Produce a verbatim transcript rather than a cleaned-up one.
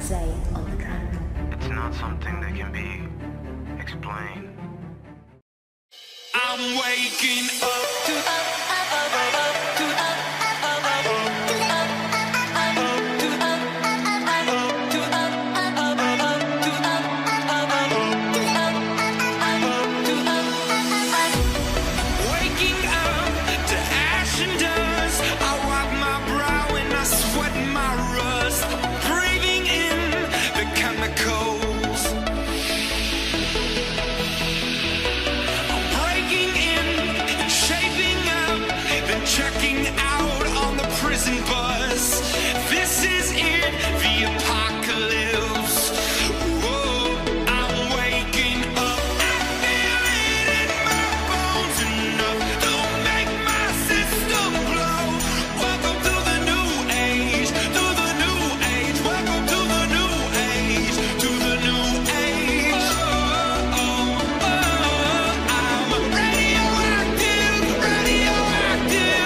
Zay on the track. It's not something that can be explained. I'm waking up to up, up, up, up, up, to up, up, up, up, to up, up, up, to up, up, up, to up, up, up, up, to up, up, up, to up, up, to up, up. Waking up to ash and dust. I wipe my brow and I sweat my rust. Breathing in the chemicals. Checking out on the prison bus. This is it, the apocalypse. Whoa, I'm waking up. I feel it in my bones enough to make my system blow. Welcome to the new age, to the new age. Welcome to the new age, to the new age. Oh, oh, oh, I'm radioactive, radioactive.